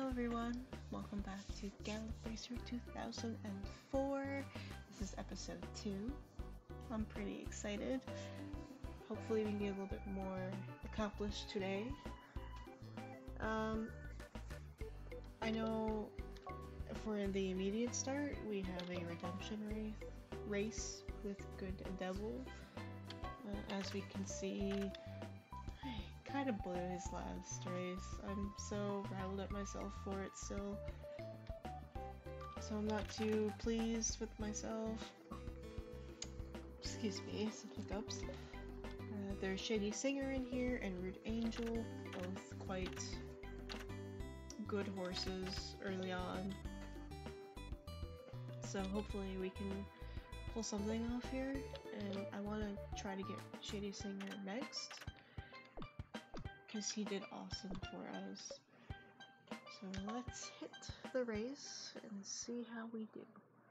Hello everyone, welcome back to GALLOP RACER 2004. This is episode 2. I'm pretty excited. Hopefully we can get a little bit more accomplished today. I know for the immediate start we have a redemption race with Good Devil. As we can see, I kind of blew his last race. I'm so riled at myself for it still. So I'm not too pleased with myself. Excuse me, some hiccups. There's Shady Singer in here and Rude Angel, both quite good horses early on. So hopefully we can pull something off here, and I want to try to get Shady Singer next, because he did awesome for us. So let's hit the race and see how we do.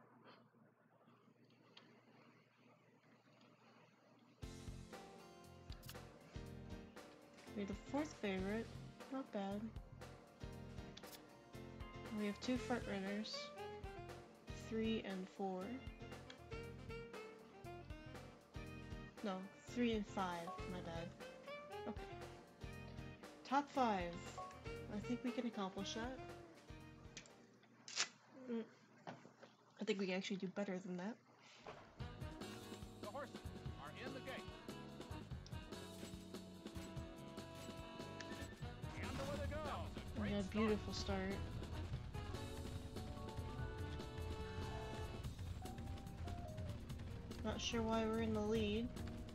We're the 4th favorite, not bad. We have 2 front runners, 3 and 4. No, 3 and 5, my bad. Okay. Top 5. I think we can accomplish that. I think we can actually do better than that. The horses are in the gate. And away they go. We had a beautiful start. Not sure why we're in the lead.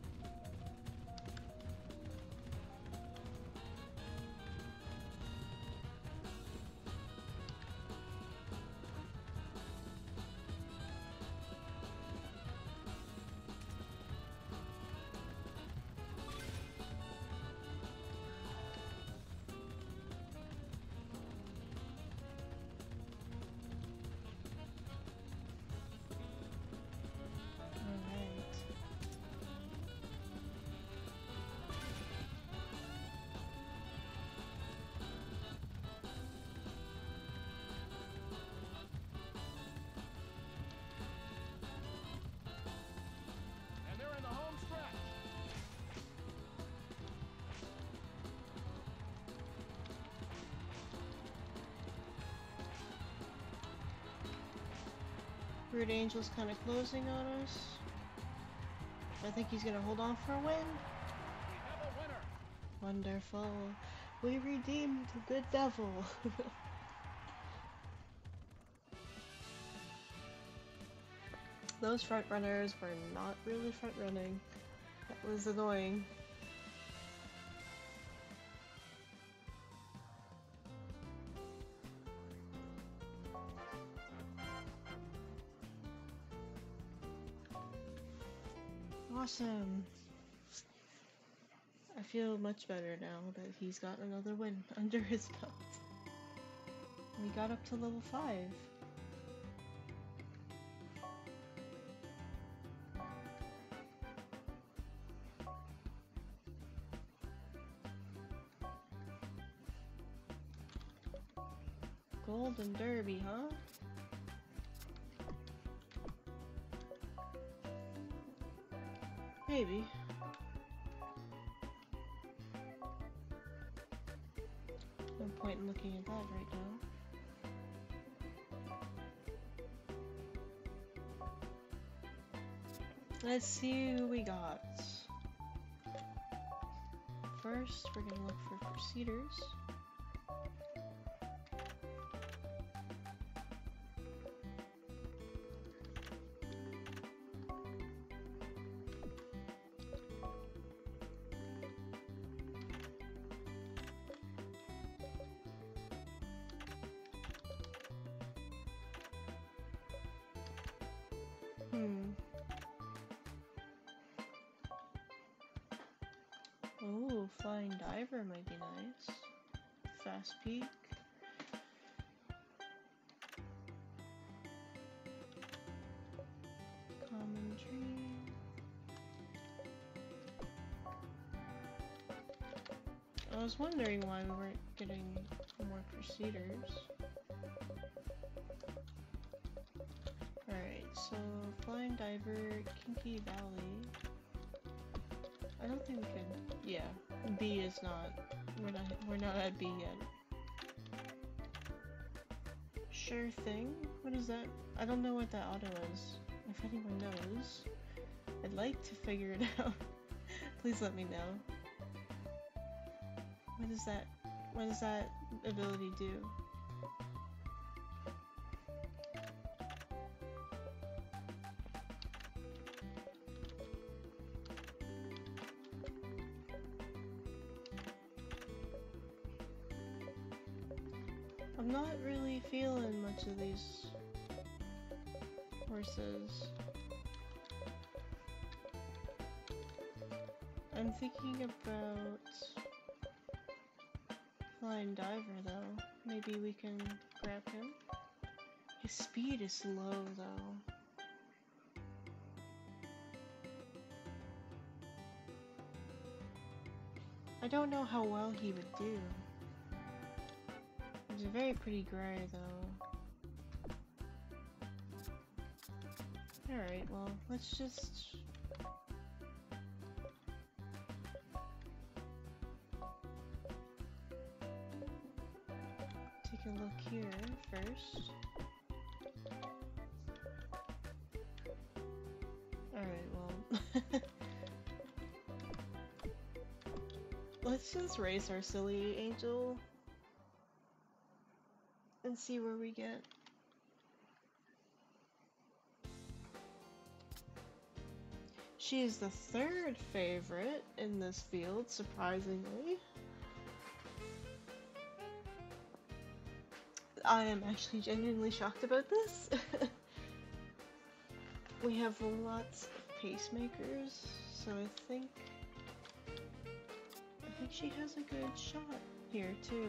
Rude Angel's kind of closing on us. I think he's gonna hold on for a win. We have a winner. Wonderful. We redeemed the Good Devil. Those front runners were not really front running. That was annoying. Awesome. I feel much better now that he's got another win under his belt. We got up to level 5. Golden Derby, huh? Maybe. No point in looking at that right now. Let's see who we got. First, we're gonna look for Proceeders. Oh, Flying Diver might be nice. Fast Peak. Common Dream. I was wondering why we weren't getting more Crusaders. diver, Kinky Valley. I don't think we can. Yeah, B is not. We're not at B yet. Sure thing. What is that? I don't know what that auto is. If anyone knows, I'd like to figure it out. Please let me know. What does that? What does that ability do? I'm not really feeling much of these horses. I'm thinking about Flying Diver though. Maybe we can grab him. His speed is low though. I don't know how well he would do. He's a very pretty gray though. Alright, well, let's just... take a look here first. Alright, well... let's just race our silly angel and see where we get. She is the third favorite in this field, surprisingly. I am actually genuinely shocked about this. We have lots of pacemakers, so I think she has a good shot here too.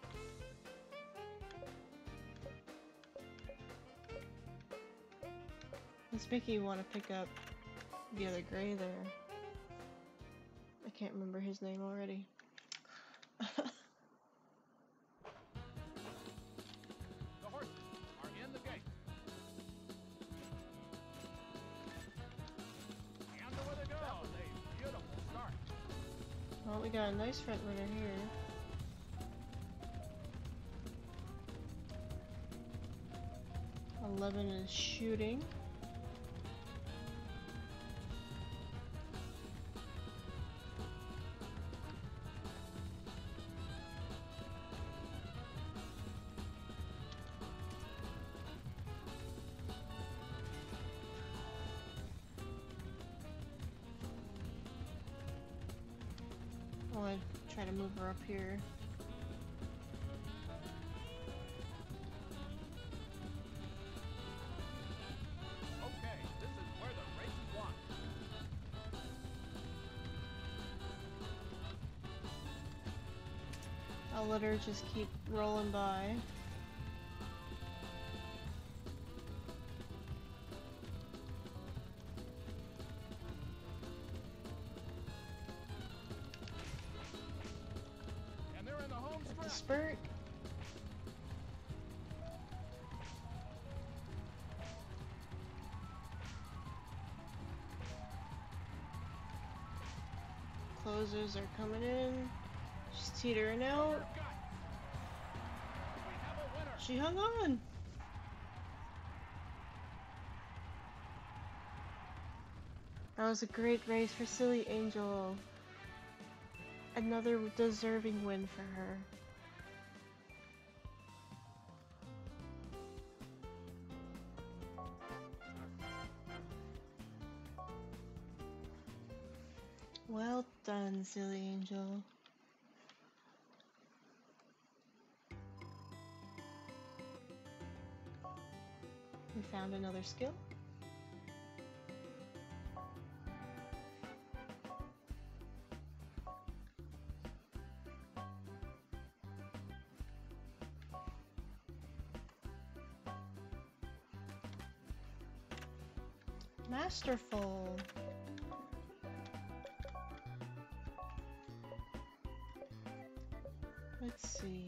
It's making me want to pick up the other gray there. I can't remember his name already. The horses are in the gate. And away they go. That was a beautiful start. Well, we got a nice front runner here. Eleven is shooting. I want to try to move her up here. Okay, this is where the race is won. I'll let her just keep rolling by. And they're in the home At the stretch. spurt. Closers are coming in. She's teetering out. We have a winner. She hung on. That was a great race for Silly Angel. Another deserving win for her. Well done, Silly Angel. We found another skill. Masterful. Let's see.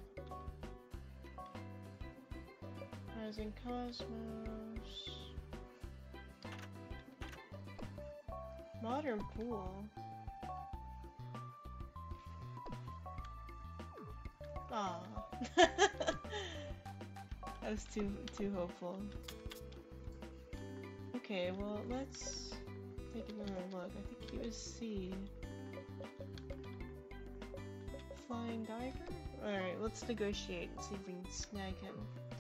Rising Cosmos. Modern pool. Aw. I was too hopeful. Okay, well let's take another look. I think he was C. Flying diver? Alright, let's negotiate and see if we can snag him.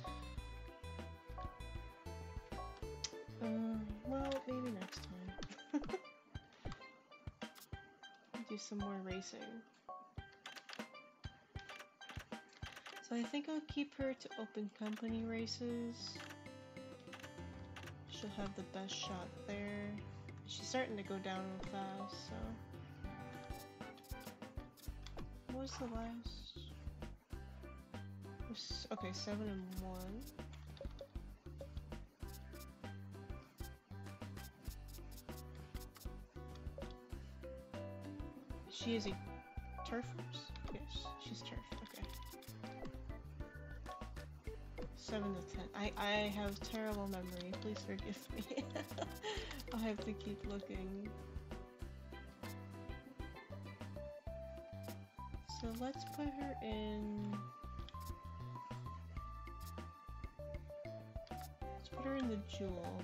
Well, maybe next time. Do some more racing. So I think I'll keep her to open company races. She'll have the best shot there. She's starting to go down real fast, so... What was the last? Okay, 7 and 1. She is a turf horse? Yes, she's turf. Okay. 7 to 10. I have terrible memory. Please forgive me. I'll have to keep looking. So let's put her in. Let's put her in the jewel.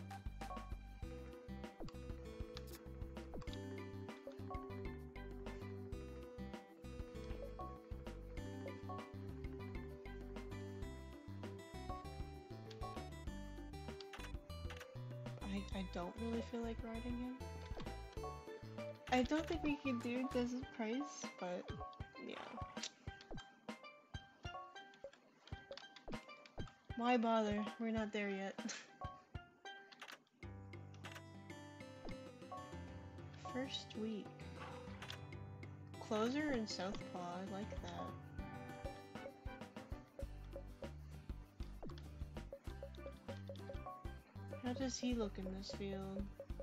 I don't really feel like riding him. I don't think we can do Desert Price, but yeah. Why bother? We're not there yet. First week. Closer and Southpaw, I like that. How does he look in this field?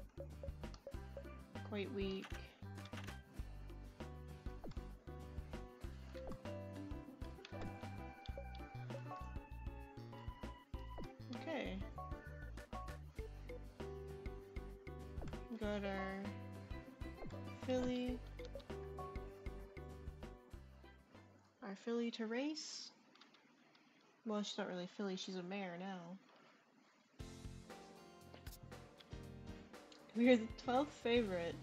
Quite weak. Okay. Got our filly. Our filly to race. Well, she's not really filly, she's a mare now. We are the 12th favorite.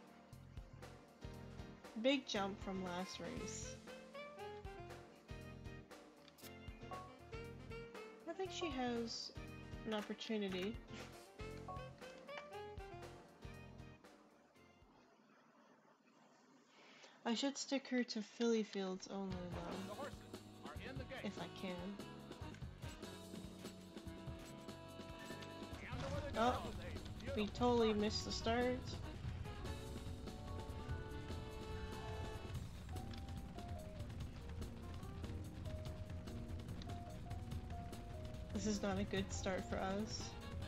Big jump from last race. I think she has an opportunity. I should stick her to filly fields only though. The horses are in the gate. If I can. Oh, we totally missed the start. This is not a good start for us.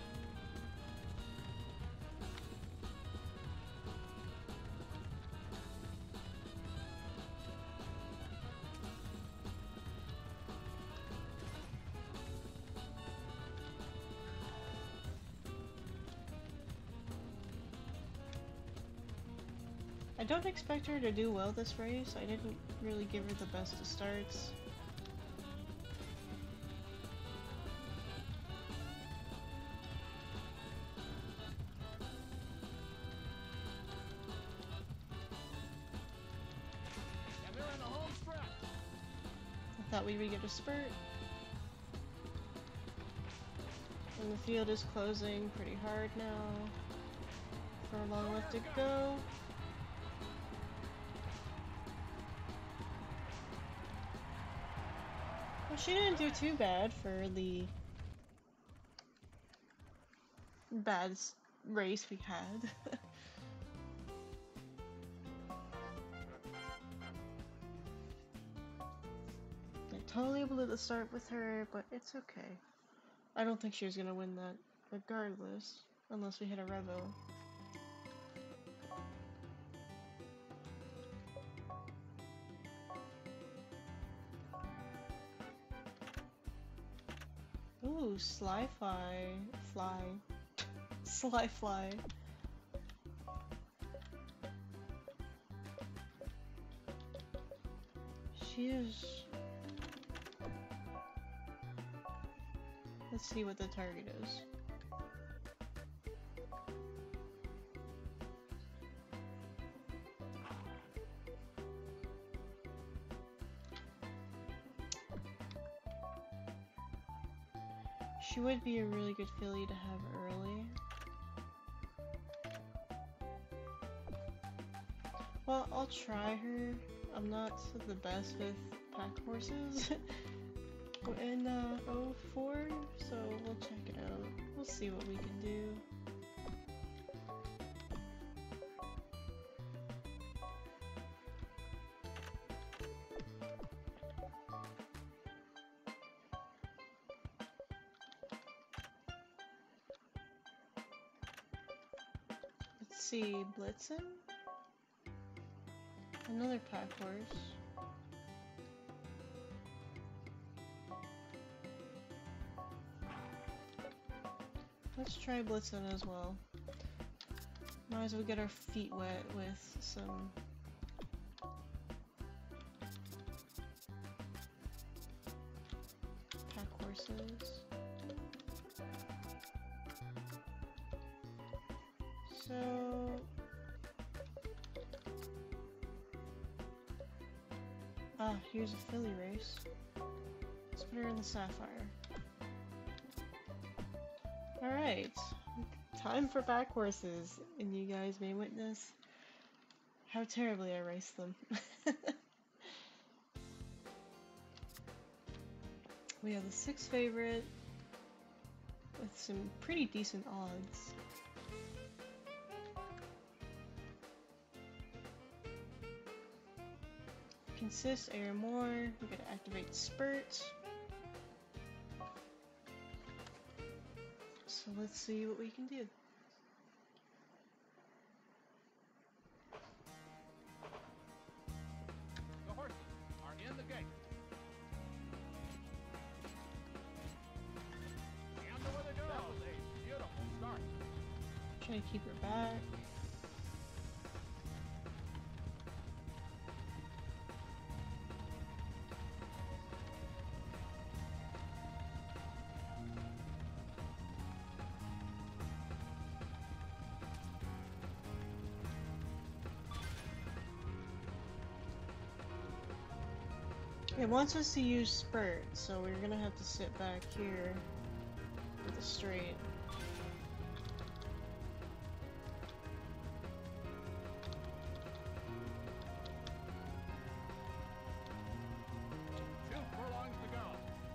I don't expect her to do well this race. I didn't really give her the best of starts. And they're in the home stretch. I thought we would get a spurt. And the field is closing pretty hard now. Furlong left to go. Well, she didn't do too bad for the bad race we had. I totally blew the start with her, but it's okay. I don't think she was gonna win that regardless, unless we hit a revo. Ooh, sly fly. Sly fly. She is. Let's see what the target is. She would be a really good filly to have early. Well, I'll try her. I'm not the best with pack horses in 04, so we'll check it out. We'll see what we can do. Let's see, Blitzen? Another pack horse. Let's try Blitzen as well. Might as well get our feet wet with some pack horses. So here's a filly race. Let's put her in the Sapphire. Alright, time for back horses, and you guys may witness how terribly I race them. We have the 6th favorite with some pretty decent odds. Consist, air more, we gotta activate spurt. So let's see what we can do. The horses are in the gate. And away they go. That was a beautiful start. Try to keep her back. It wants us to use spurt, so we're gonna have to sit back here with a straight. Two furlongs to go.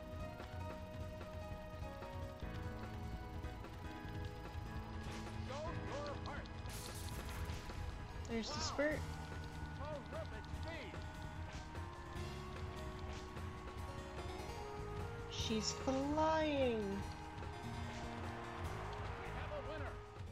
Go your part. There's the spurt. Terrific speed. She's flying! We have a winner.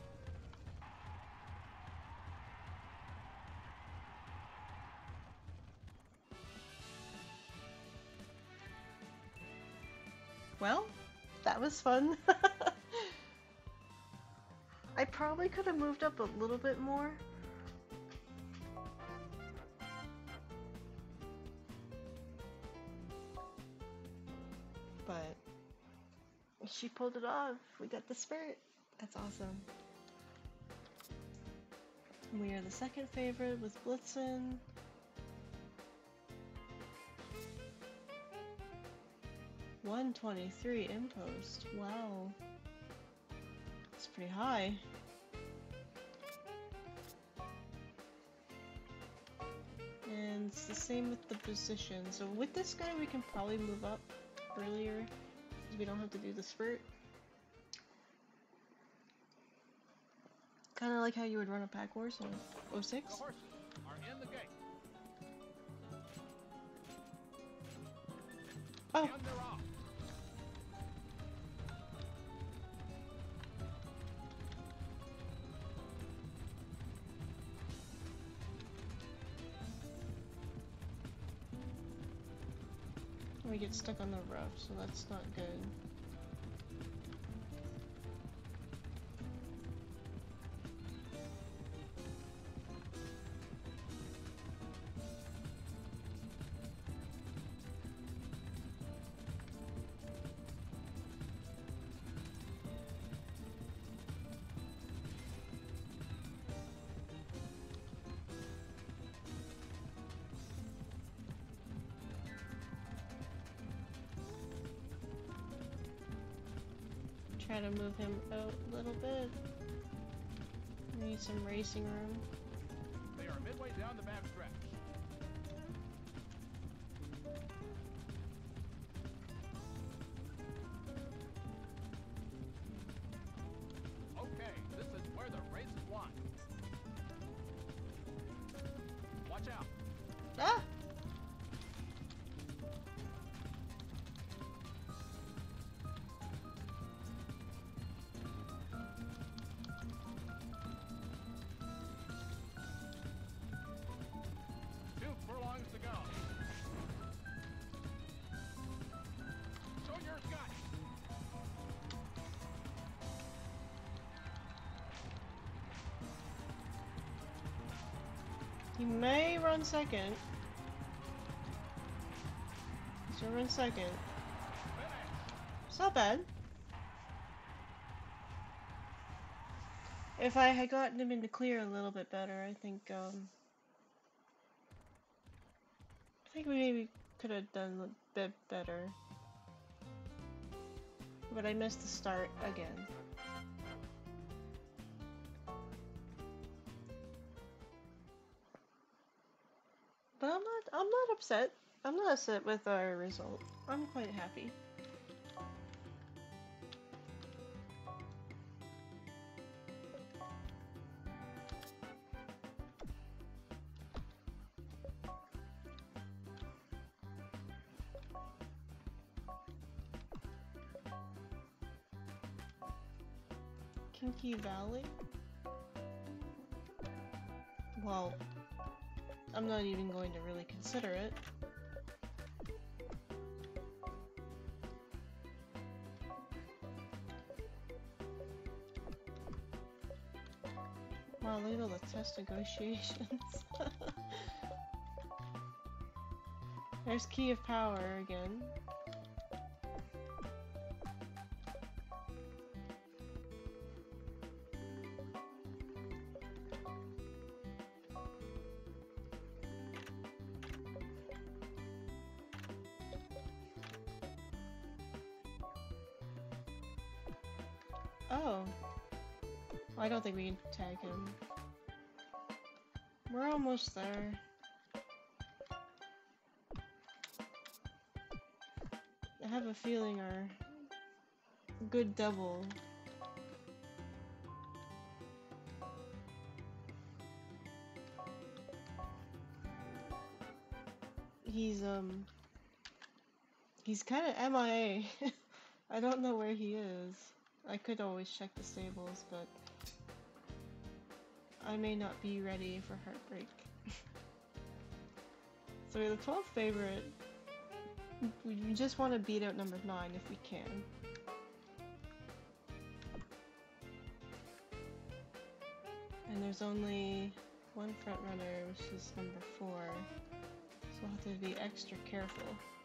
Well, that was fun. I probably could have moved up a little bit more. But she pulled it off. We got the spurt. That's awesome. We are the 2nd favorite with Blitzen. $123 impost. Wow. That's pretty high. And it's the same with the position. So with this guy we can probably move up earlier because we don't have to do the spurt. Kind of like how you would run a pack horse in 06. The horses are in the gate. Oh, And they're off. we get stuck on the rough, so that's not good. try to move him out a little bit. We need some racing room. They are midway down the back stretch. Okay, this is where the race is won. Watch out. Ah! Furlongs to go. Show your guts. He may run second. He's gonna run second. Finish. It's not bad. If I had gotten him in the clear a little bit better, I think we maybe could have done a bit better. But I missed the start again. But I'm not upset. I'm not upset with our result. I'm quite happy. Kinky Valley? Well, I'm not even going to really consider it. Wow, look at all the test negotiations. There's Key of Power again. Oh. I don't think we can tag him. We're almost there. I have a feeling our good double he's kind of MIA. I don't know where he is. I could always check the stables, but I may not be ready for Heartbreak. So we're the 12th favorite. We just want to beat out number 9 if we can. And there's only one front runner, which is number 4. So we'll have to be extra careful.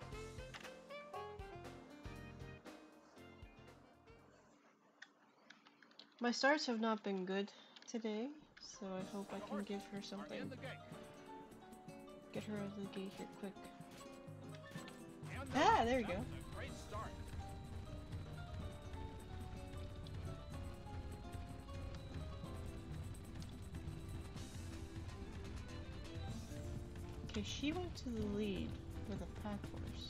My starts have not been good today, so I hope I can give her something. Get her out of the gate here quick. Ah, there you go. Great start. Okay, she went to the lead with a pack horse.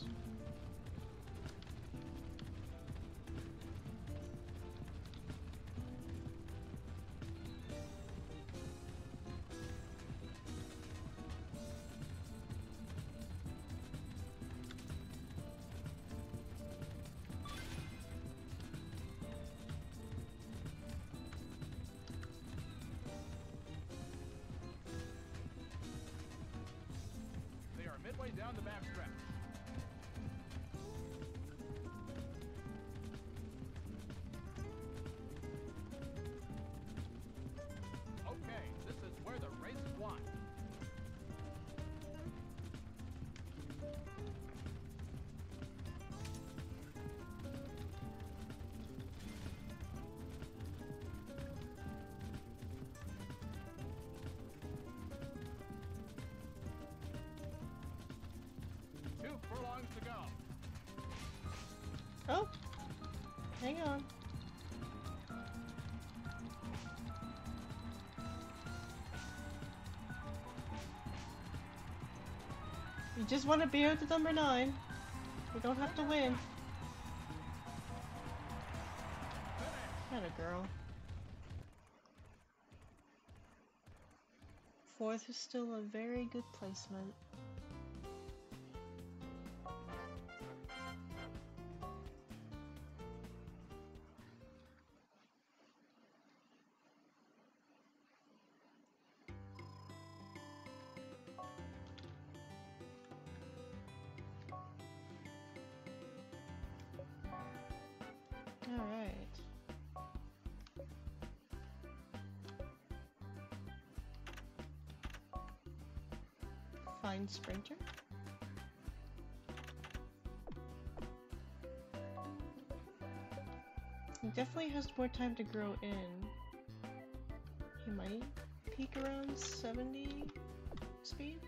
Midway down the back stretch. You just want to be out to number 9. You don't have to win. Atta girl. 4th is still a very good placement. Alright. Fine sprinter. He definitely has more time to grow in. He might peak around 70 speed.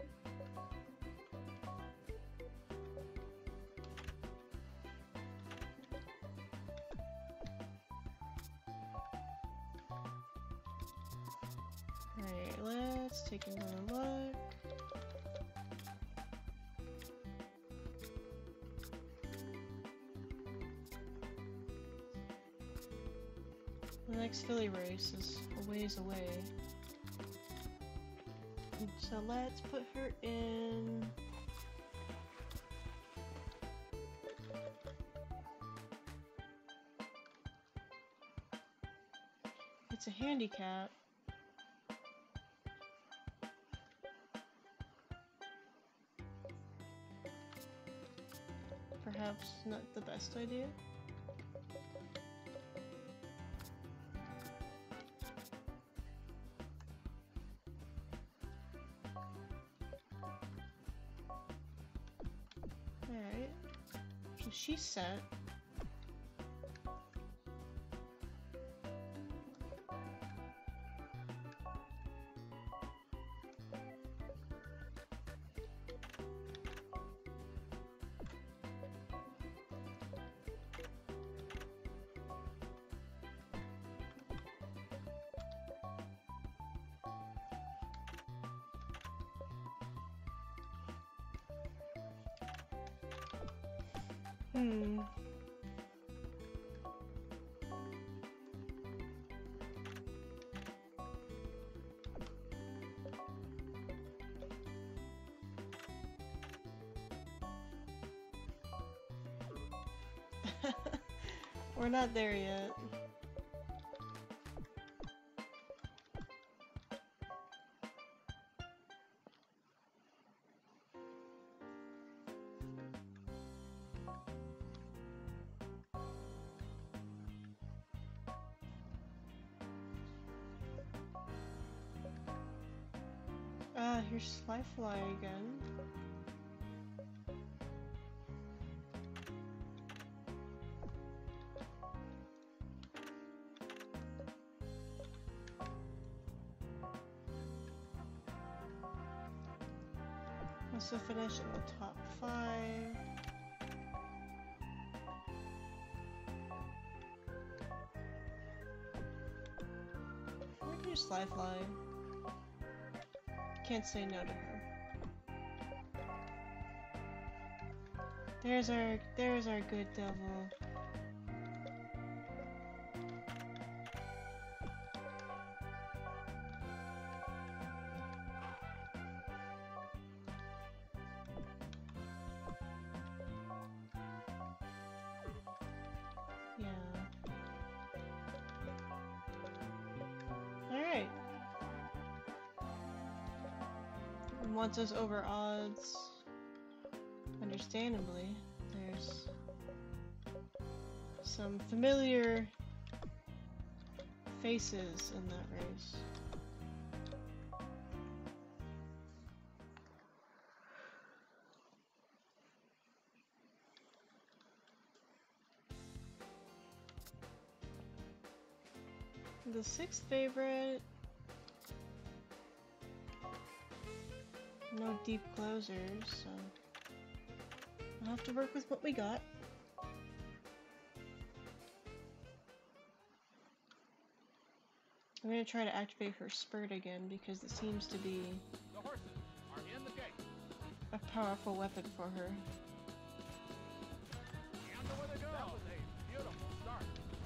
Alright, let's take another look. The next Philly race is a ways away. So let's put her in. It's a handicap. Perhaps not the best idea. Alright. So she's set. We're not there yet. Ah, here's Slyfly again. Also finish in the top 5. Where'd your Slyfly? Can't say no to her. There's our good devil. Alright. Wants us over odds. Understandably, there's some familiar faces in that race. The 6th favorite. No deep closers, so I'll have to work with what we got. I'm gonna try to activate her spurt again because it seems to be The horses are in the gate. a a powerful weapon for her. And away they go. That was a beautiful start.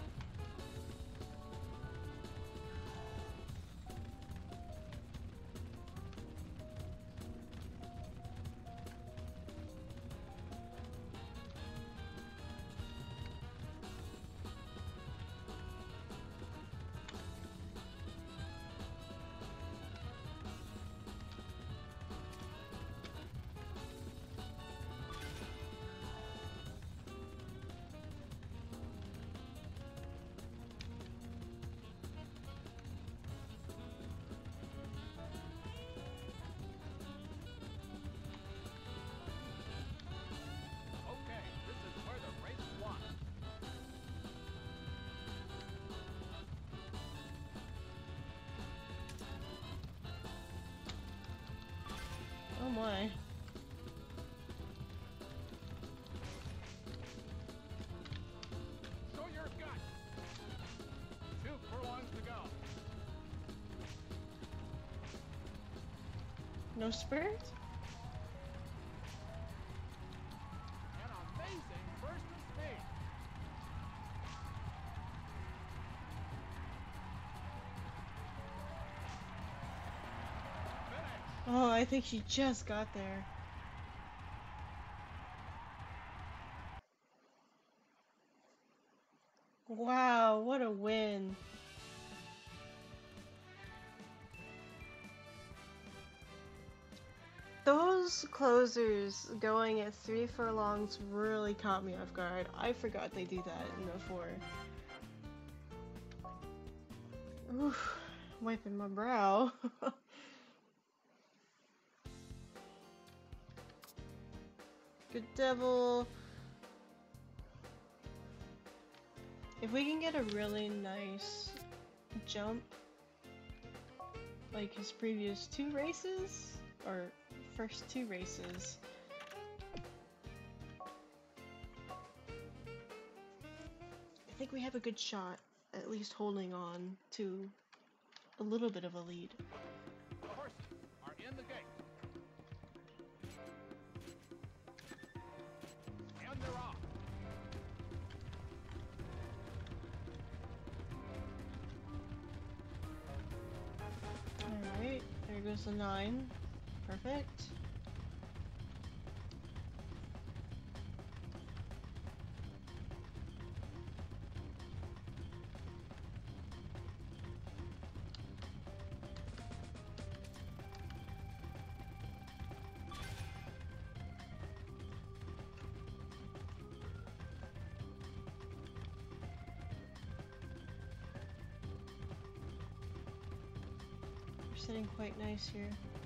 Okay, this is where the race is won. Oh my. Show your guts. 2 furlongs to go. No spirit? An amazing burst of speed. Finish. Oh, I think she just got there. Wow, what a win. Those closers going at 3 furlongs really caught me off guard. I forgot they do that in the 4. Oof, wiping my brow. Good devil. If we can get a really nice jump, like his previous 2 races, or first 2 races, I think we have a good shot at least holding on to a little bit of a lead. The horses are in the gate. And they're off. Alright, there goes the 9. Perfect. We're sitting quite nice here.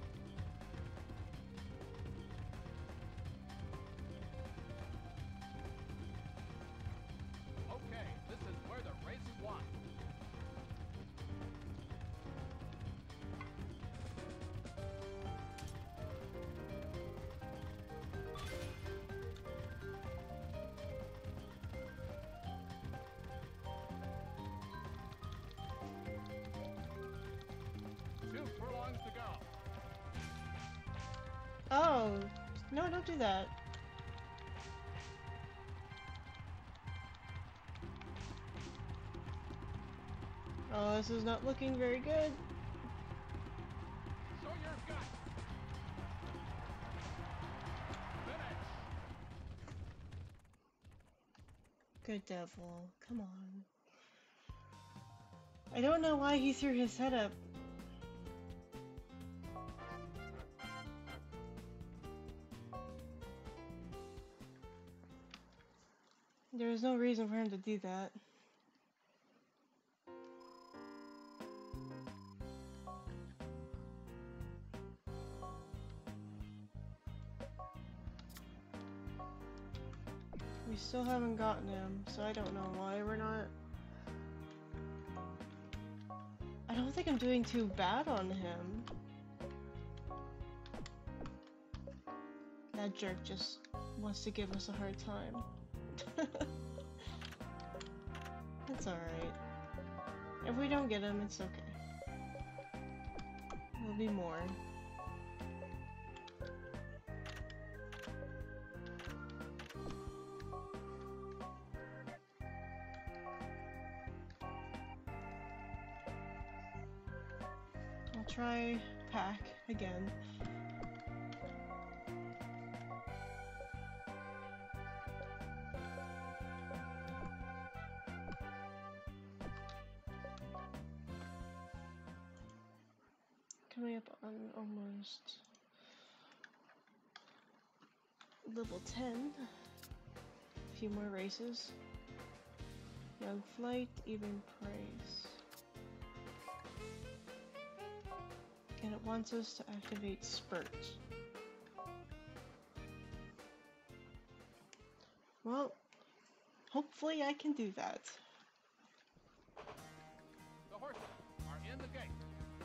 Okay, this is where the race is won. Two furlongs to go. Oh, no, don't do that. Oh, this is not looking very good. Show your guts. Finish. Good devil, come on. I don't know why he threw his head up. There was no reason for him to do that. We still haven't gotten him, so I don't know why we're not. I don't think I'm doing too bad on him. That jerk just wants to give us a hard time. That's alright. If we don't get him, it's okay. We'll be more. try pack again. Coming up on almost level 10. A few more races. Young Flight, even Price. And it wants us to activate Spurt. Well, hopefully I can do that. The horses are in the gate.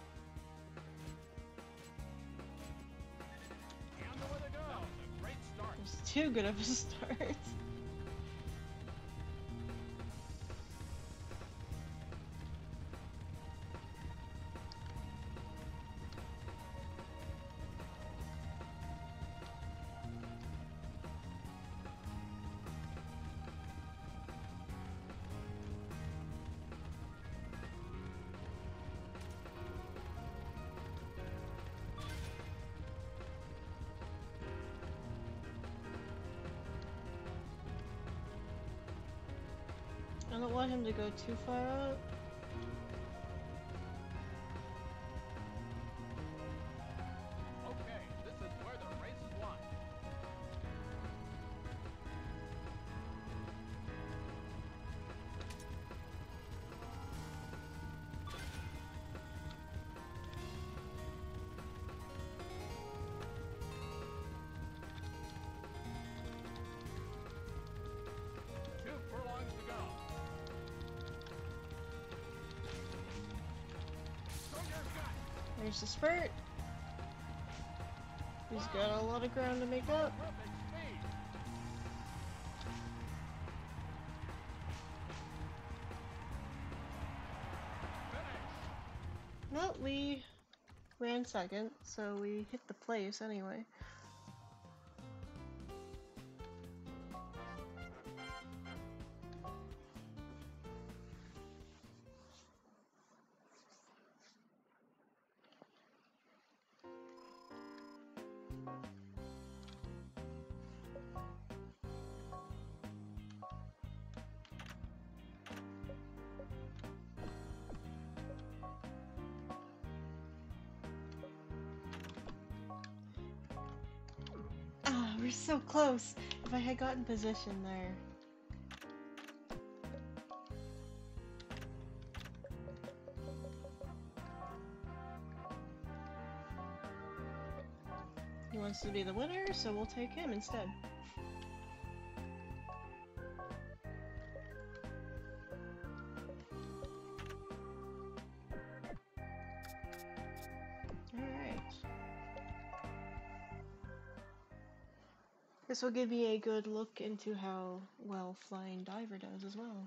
And away they go. That was a great start. It was too good of a start. I don't want him to go too far out. Okay, this is where the race is won. Two furlongs to go. There's the spurt. He's got a lot of ground to make up. Perfect speed. Finish. Well, we ran second, so we hit the place anyway. Ah, we're so close. If I had gotten position there. He wants to be the winner, so we'll take him instead. Alright. This will give me a good look into how well Flying Diver does as well.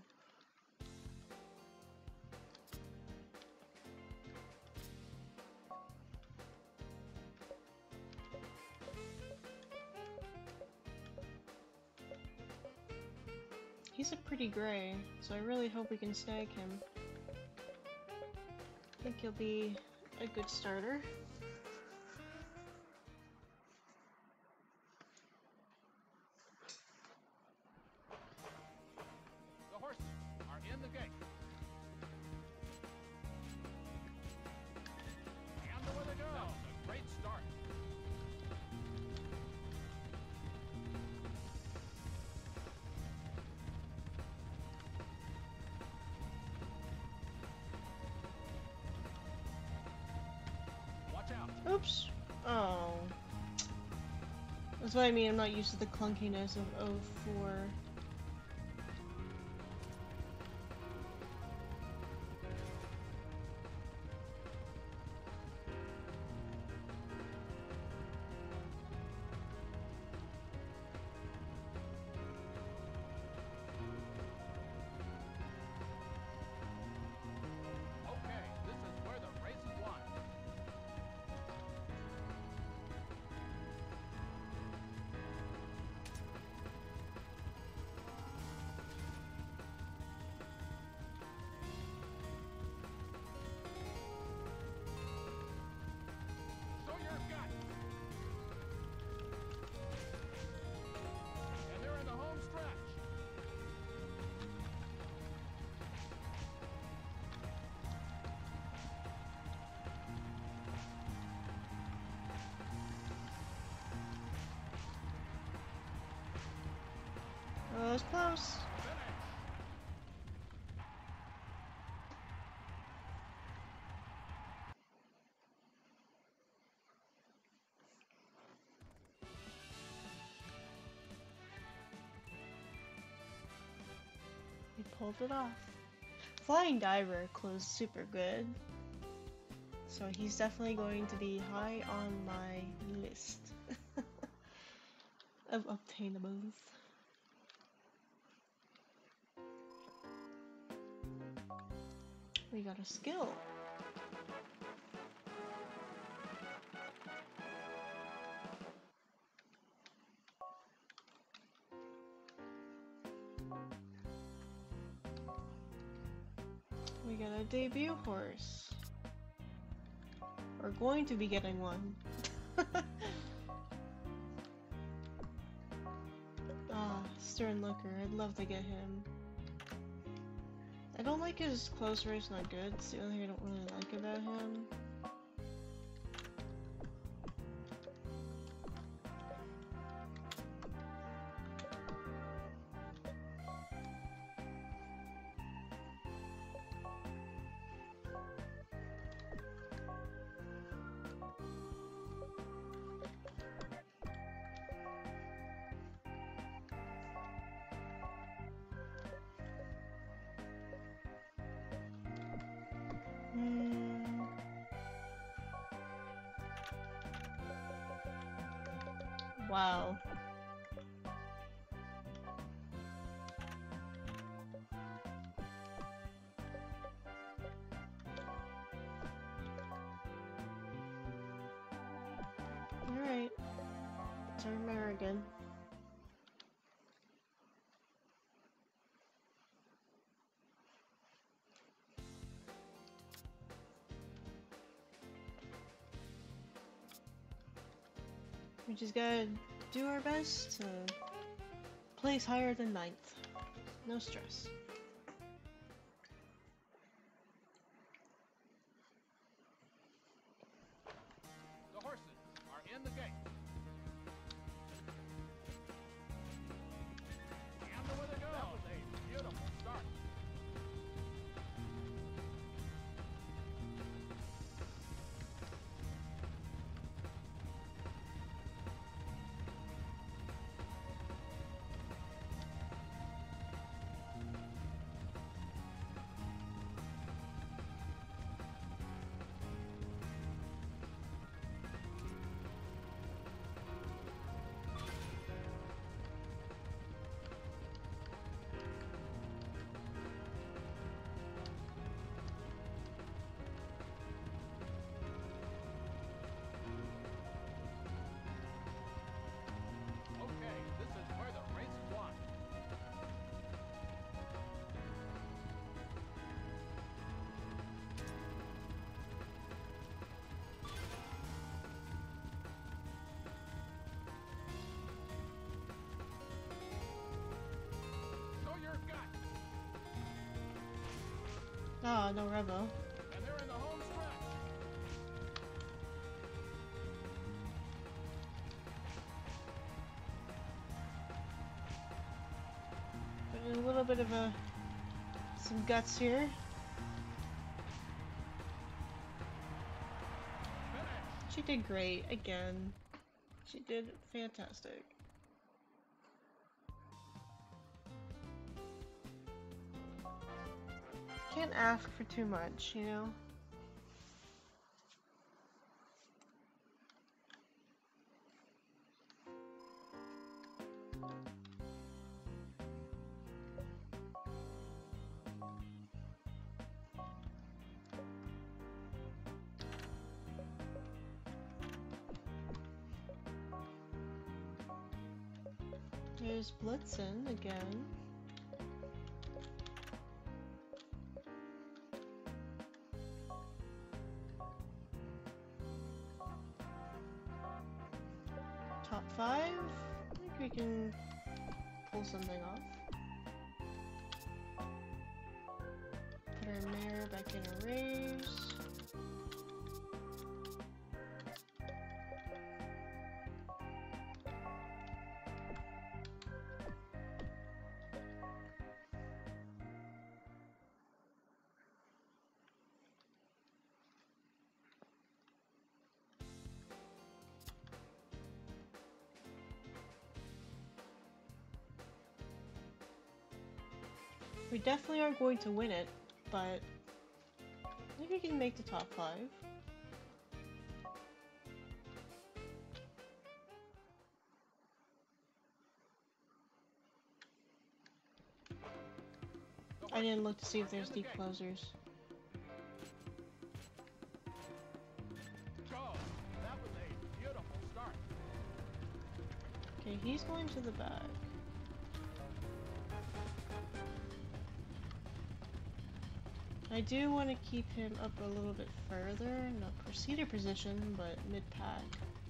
He's a pretty gray, so I really hope we can snag him. I think he'll be a good starter. The horses are in the gate. And away they go. That was a great start. Watch out. Oops. Oh. That's what I mean, I'm not used to the clunkiness of 04. Okay, this is where the race is won. Close, close. He pulled it off. Flying Diver closed super good. So he's definitely going to be high on my list of obtainables. We got a skill. We got a debut horse. We're going to be getting one. Ah, Stern Looker. I'd love to get him. I don't like his close race not good. It's the only thing I don't really like about him. Wow. Alright. Turn mirror again. We just gotta do our best to place higher than 9th. No stress. The horses are in the gate. And the way to go. That was a beautiful start. Okay, this is where the race is won. Show your guts. Ah, no Revo. And they're in the home stretch. But a little bit of some guts here. Finish. She did great again. She did fantastic. Can't ask for too much, you know? There's Blitzen again. Top 5? I think we can pull something off. Put our mare back in a race. We definitely aren't going to win it, but I think we can make the top 5. I didn't look to see if there's deep closers. Go! That was a beautiful start. Okay, he's going to the back. I do want to keep him up a little bit further, not procedure position, but mid-pack.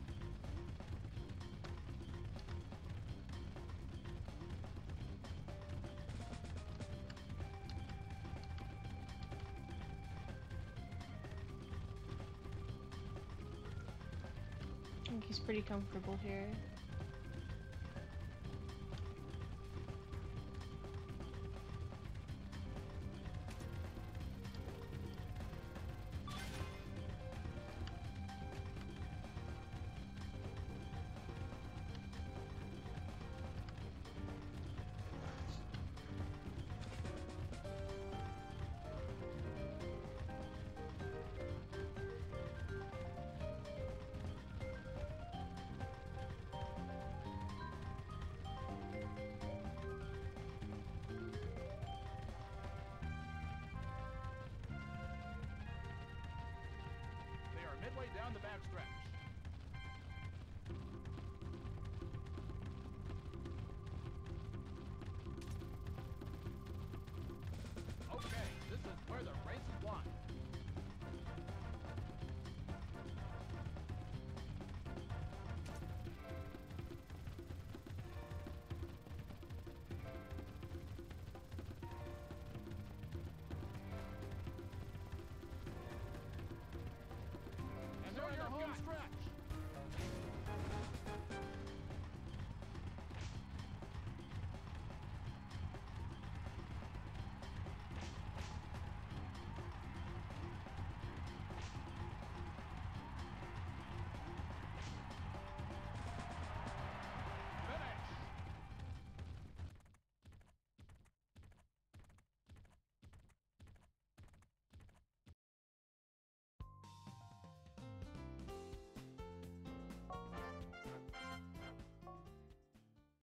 I think he's pretty comfortable here. They are midway down the backstretch.